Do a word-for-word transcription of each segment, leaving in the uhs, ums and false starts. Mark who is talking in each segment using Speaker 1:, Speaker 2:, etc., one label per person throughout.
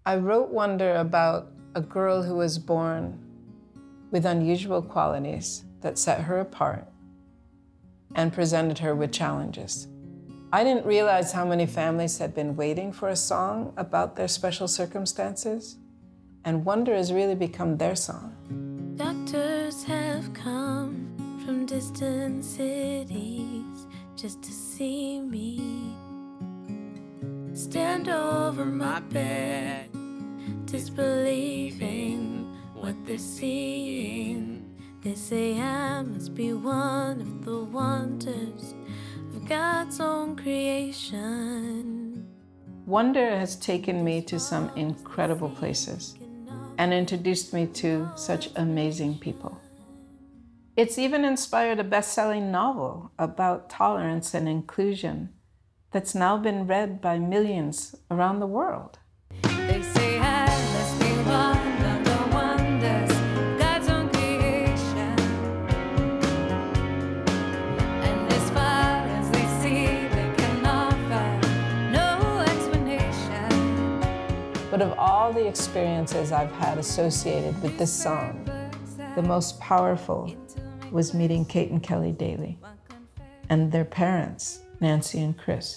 Speaker 1: I wrote Wonder about a girl who was born with unusual qualities that set her apart and presented her with challenges. I didn't realize how many families had been waiting for a song about their special circumstances, and Wonder has really become their song.
Speaker 2: Doctors have come from distant cities just to see me. Stand over my bed, disbelieving what they're seeing. They say I must be one of the wonders of God's own creation.
Speaker 1: Wonder has taken me to some incredible places and introduced me to such amazing people. It's even inspired a best-selling novel about tolerance and inclusion that's now been read by millions around the world.
Speaker 2: They say I must be one of the wonders of God's own creation. And as far as they see, they can offer no explanation.
Speaker 1: But of all the experiences I've had associated with this song, the most powerful was meeting Kate and Kelly Daly and their parents, Nancy and Chris.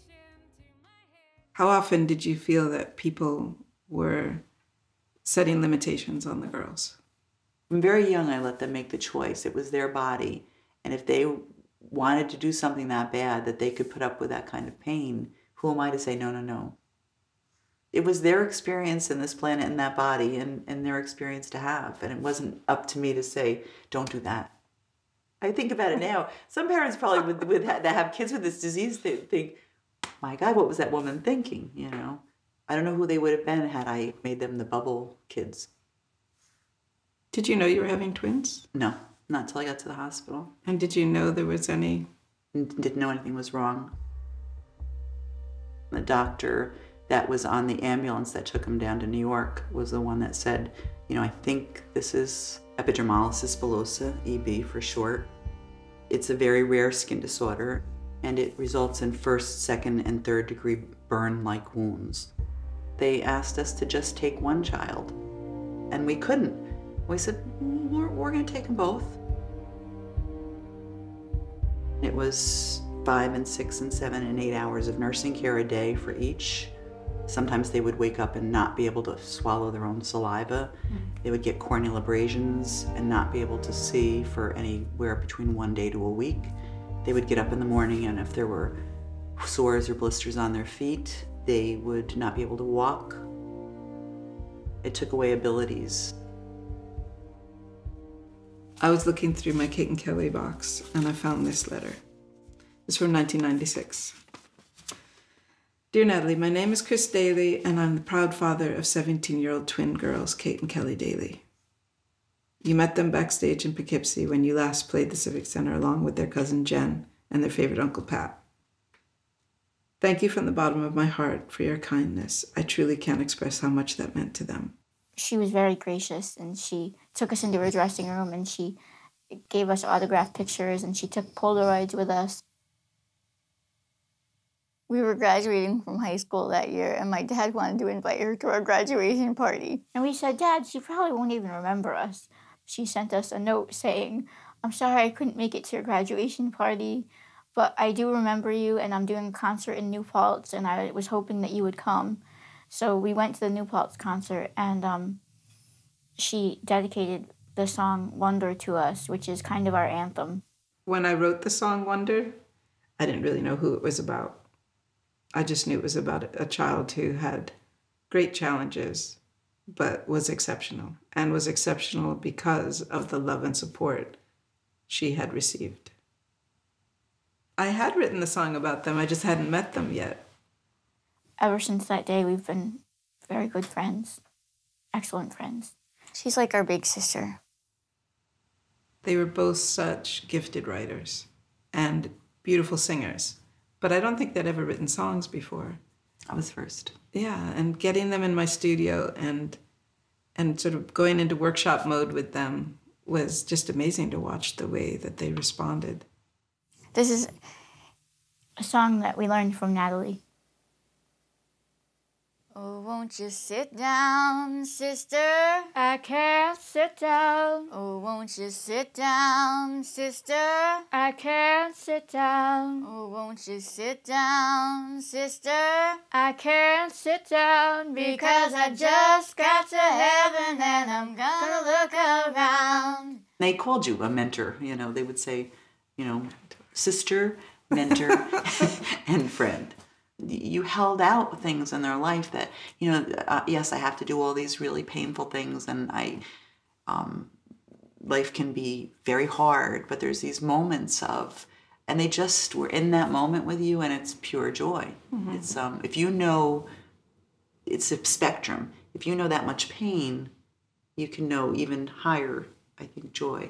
Speaker 1: How often did you feel that people were setting limitations on the girls?
Speaker 3: From very young, I let them make the choice. It was their body. And if they wanted to do something that bad, that they could put up with that kind of pain, who am I to say, no, no, no? It was their experience in this planet and that body and, and their experience to have. And it wasn't up to me to say, don't do that. I think about it now. Some parents probably would, would have, that have kids with this disease, they think, my God, what was that woman thinking, you know? I don't know who they would have been had I made them the bubble kids.
Speaker 1: Did you know you were having twins?
Speaker 3: No, not until I got to the hospital.
Speaker 1: And did you know there was any?
Speaker 3: Didn't know anything was wrong. The doctor that was on the ambulance that took him down to New York was the one that said, you know, I think this is epidermolysis bullosa, E B for short. It's a very rare skin disorder, and it results in first, second, and third degree burn-like wounds. They asked us to just take one child, and we couldn't. We said, we're, we're gonna take them both. It was five and six and seven and eight hours of nursing care a day for each. Sometimes they would wake up and not be able to swallow their own saliva. Mm. They would get corneal abrasions and not be able to see for anywhere between one day to a week. They would get up in the morning, and if there were sores or blisters on their feet, they would not be able to walk. It took away abilities.
Speaker 1: I was looking through my Kate and Kelly box, and I found this letter. It's from nineteen ninety-six. Dear Natalie, my name is Chris Daly, and I'm the proud father of seventeen-year-old twin girls, Kate and Kelly Daly. You met them backstage in Poughkeepsie when you last played the Civic Center along with their cousin Jen and their favorite Uncle Pat. Thank you from the bottom of my heart for your kindness. I truly can't express how much that meant to them.
Speaker 4: She was very gracious, and she took us into her dressing room, and she gave us autographed pictures, and she took Polaroids with us. We were graduating from high school that year, and my dad wanted to invite her to our graduation party. And we said, Dad, she probably won't even remember us. She sent us a note saying, I'm sorry I couldn't make it to your graduation party, but I do remember you, and I'm doing a concert in New Paltz, and I was hoping that you would come. So we went to the New Paltz concert, and um, she dedicated the song Wonder to us, which is kind of our anthem.
Speaker 1: When I wrote the song Wonder, I didn't really know who it was about. I just knew it was about a child who had great challenges, but was exceptional, and was exceptional because of the love and support she had received. I had written the song about them, I just hadn't met them yet.
Speaker 4: Ever since that day, we've been very good friends, excellent friends. She's like our big sister.
Speaker 1: They were both such gifted writers and beautiful singers, but I don't think they'd ever written songs before.
Speaker 3: I was first.
Speaker 1: Yeah, and getting them in my studio and and sort of going into workshop mode with them was just amazing to watch the way that they responded.
Speaker 4: This is a song that we learned from Natalie. Oh, won't you sit down, sister? I can't sit down. Oh, won't you sit down, sister? I can't sit down. Oh, won't you sit down, sister? I can't sit down because I just got to heaven and I'm gonna look around.
Speaker 3: They called you a mentor, you know, they would say, you know, sister, mentor, and friend. You held out things in their life that, you know, uh, yes, I have to do all these really painful things, and I, um, life can be very hard, but there's these moments of, and they just were in that moment with you, and it's pure joy. Mm-hmm. It's, um, if you know, it's a spectrum. If you know that much pain, you can know even higher, I think, joy.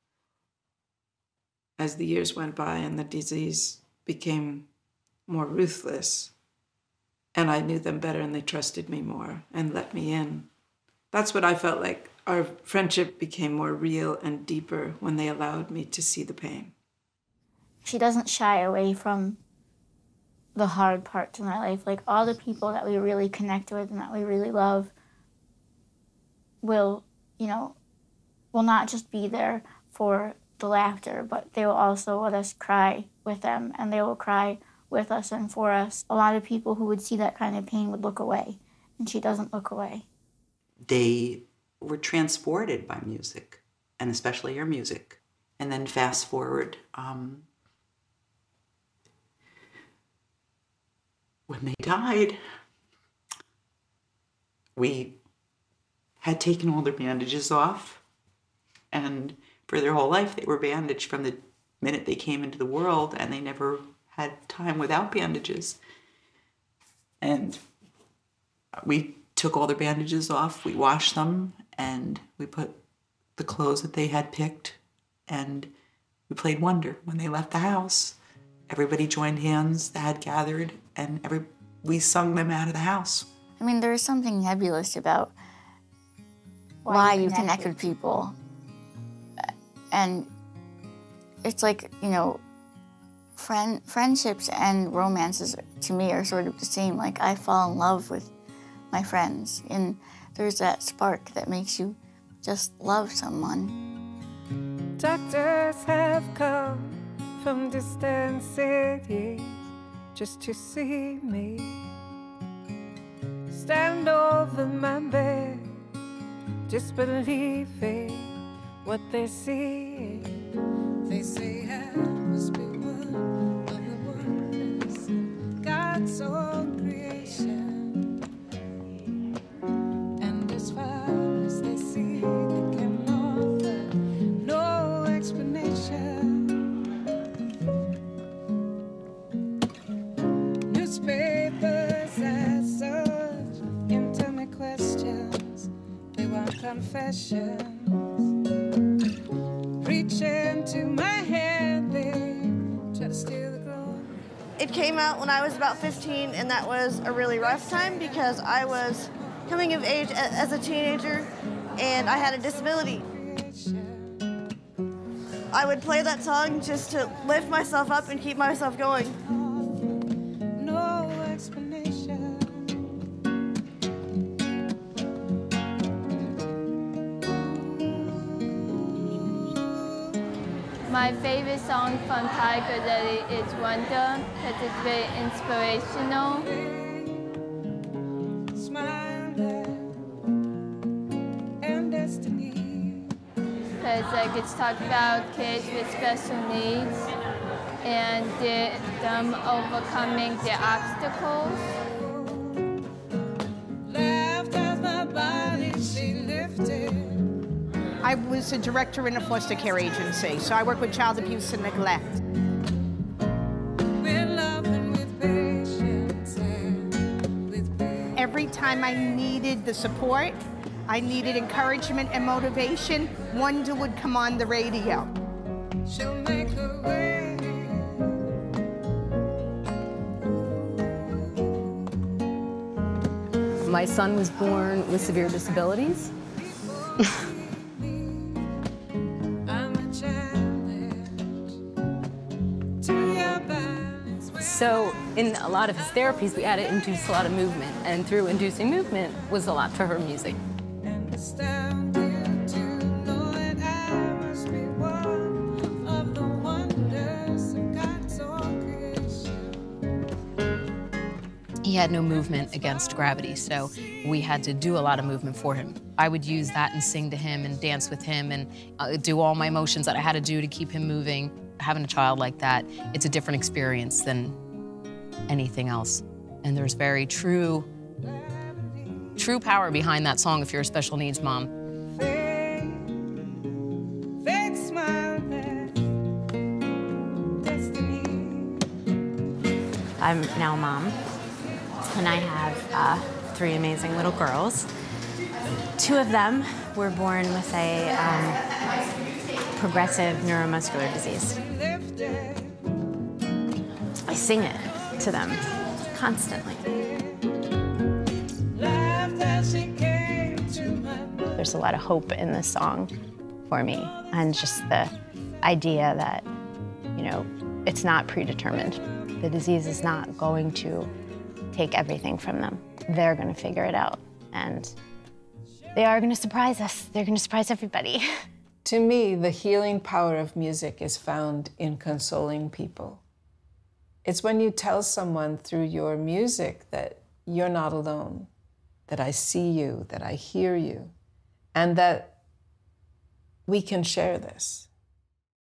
Speaker 1: As the years went by and the disease became more ruthless, and I knew them better and they trusted me more and let me in. That's what I felt like. Our friendship became more real and deeper when they allowed me to see the pain.
Speaker 4: She doesn't shy away from the hard parts in our life. Like, all the people that we really connect with and that we really love will, you know, will not just be there for the laughter, but they will also let us cry with them, and they will cry with us and for us. A lot of people who would see that kind of pain would look away, and she doesn't look away.
Speaker 3: They were transported by music, and especially your music. And then fast forward, um, when they died, we had taken all their bandages off, and for their whole life they were bandaged from the minute they came into the world, and they never had time without bandages. And we took all their bandages off, we washed them, and we put the clothes that they had picked, and we played Wonder. When they left the house, everybody joined hands, that had gathered, and every we sung them out of the house.
Speaker 4: I mean, there is something nebulous about why, why you connect with people. And it's like, you know, friend friendships and romances to me are sort of the same. Like, I fall in love with my friends, and there's that spark that makes you just love someone.
Speaker 5: Doctors have come from distant cities just to see me. Stand over my bed, disbelieving what they see. They say I must be one of the wonders of God's own creation. And as far as they see, they can offer no explanation. Newspapers ask such intimate questions. They want confessions. Reaching to my hand, they try to steal the glory.
Speaker 6: It came out when I was about fifteen, and that was a really rough time because I was coming of age as a teenager, and I had a disability. I would play that song just to lift myself up and keep myself going.
Speaker 5: No explanation.
Speaker 7: My favorite song from Tiger Lily is Wonder, because it's very inspirational. Because like, it's talking about kids with special needs and the, them overcoming their obstacles.
Speaker 5: Laughed as my body she lifted.
Speaker 8: I was a director in a foster care agency, so I work with child abuse and neglect. Every time I needed the support, I needed encouragement and motivation, Wonder would come on the radio.
Speaker 5: She'll make her way.
Speaker 9: My son was born with severe disabilities. So in a lot of his therapies, we had to induce a lot of movement, and through inducing movement was a lot to her music.
Speaker 5: And astound you to know that I must be one of the wonders of God's own creation.
Speaker 9: He had no movement against gravity, so we had to do a lot of movement for him. I would use that and sing to him and dance with him and uh, do all my motions that I had to do to keep him moving. Having a child like that, it's a different experience than anything else. And there's very true, true power behind that song if you're a special needs mom.
Speaker 5: Fake, fake smile, that destiny.
Speaker 10: I'm now a mom, and I have uh, three amazing little girls. Two of them were born with a um, progressive neuromuscular disease. I sing it to them constantly. There's a lot of hope in this song for me, and just the idea that, you know, it's not predetermined. The disease is not going to take everything from them. They're going to figure it out, and they are going to surprise us. They're going to surprise everybody.
Speaker 1: To me, the healing power of music is found in consoling people. It's when you tell someone through your music that you're not alone, that I see you, that I hear you, and that we can share this.